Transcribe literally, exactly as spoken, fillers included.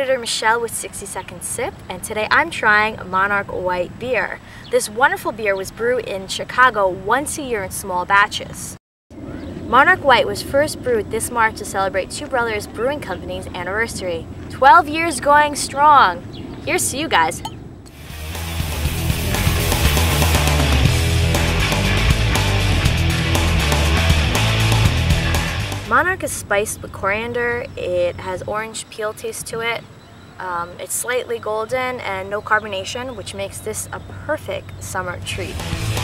editor Michelle with sixty second Sip, and today I'm trying Monarch White Beer. This wonderful beer was brewed in Chicago once a year in small batches. Monarch White was first brewed this March to celebrate Two Brothers Brewing Company's anniversary. twelve years going strong! Here's to you guys! Monarch is spiced with coriander. It has orange peel taste to it. Um, it's slightly golden and no carbonation, which makes this a perfect summer treat.